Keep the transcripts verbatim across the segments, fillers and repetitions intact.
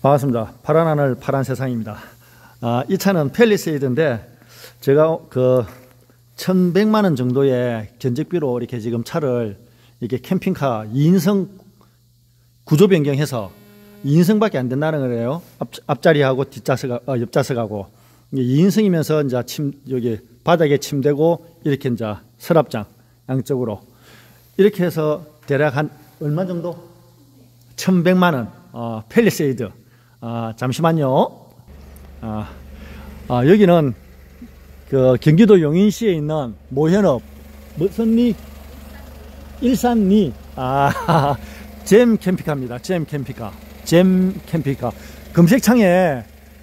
반갑습니다. 파란 하늘 파란 세상입니다. 아, 이 차는 팰리세이드인데 제가 그 천백만 원 정도의 견적비로 이렇게 지금 차를 이렇게 캠핑카 이 인승 구조 변경해서 이 인승밖에 안 된다는 거예요. 앞, 앞자리하고 뒷좌석, 어, 옆좌석하고 이 인승이면서 이제 침 여기 바닥에 침대고 이렇게 이제 서랍장 양쪽으로 이렇게 해서 대략 한 얼마 정도? 천백만 원 어, 팰리세이드. 아, 잠시만요. 아, 아, 여기는 그 경기도 용인시에 있는 모현읍 무슨 리? 일산리. 아, 잼 캠핑카입니다. 잼 캠핑카. 잼 캠핑카. 검색창에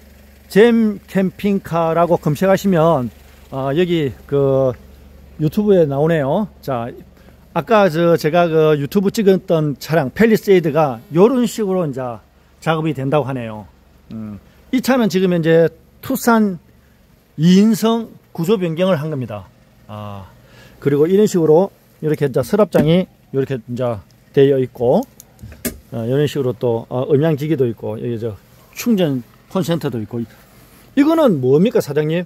잼 캠핑카라고 검색하시면 아, 여기 그 유튜브에 나오네요. 자, 아까 저 제가 그 유튜브 찍었던 차량 팰리세이드가 이런 식으로 이제 작업이 된다고 하네요. 음, 이 차는 지금 현재 투싼 이 인승 구조 변경을 한 겁니다. 아, 그리고 이런 식으로 이렇게 이제 서랍장이 이렇게 이제 되어 있고, 어, 이런 식으로 또 어, 음향기기도 있고, 여기 저 충전 콘센트도 있고. 이거는 뭡니까 사장님?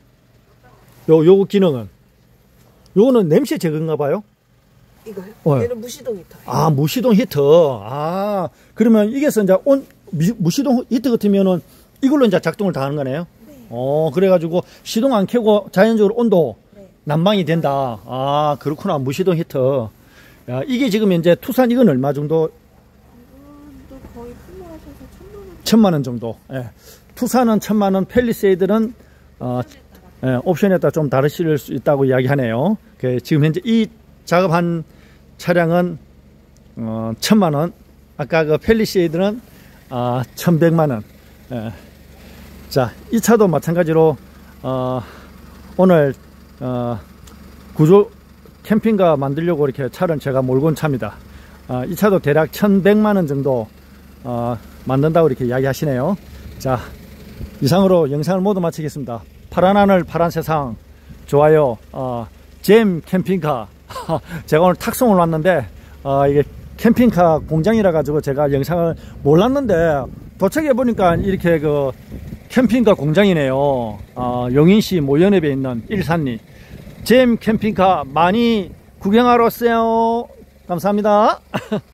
요 요거 기능은? 요거는 냄새 제거인가 봐요? 이거요? 어. 얘는 무시동 히터. 아, 무시동 히터. 아, 그러면 이게서 이제 온 무시동 히터 같으면은 이걸로 이제 작동을 다 하는 거네요. 네. 어, 그래가지고 시동 안 켜고 자연적으로 온도 네. 난방이 된다. 아, 그렇구나. 무시동 히터. 야, 이게 지금 현재 투싼 이건 얼마 정도? 이것도 거의 풀로하셔서 천만 원. 천만 원 정도. 예. 투싼은 천만 원, 팰리세이드는 어, 예, 옵션에 따라 좀 다르실 수 있다고 이야기하네요. 그 지금 현재 이 작업한 차량은 어, 천만 원, 아까 그 팰리세이드는 어, 천백만 원. 예. 자, 이 차도 마찬가지로 어, 오늘 어, 구조 캠핑카 만들려고 이렇게 차를 제가 몰고 온 차입니다. 어, 이 차도 대략 천백만 원 정도 어, 만든다고 이렇게 이야기하시네요. 자, 이상으로 영상을 모두 마치겠습니다. 파란 하늘 파란 세상 좋아요. 어, 잼 캠핑카. 제가 오늘 탁송을 왔는데 어, 이게 캠핑카 공장이라 가지고 제가 영상을 몰랐는데 도착해 보니까 이렇게 그 캠핑카 공장이네요. 어, 용인시 모현읍에 있는 일산리 잼 캠핑카 많이 구경하러 오세요. 감사합니다.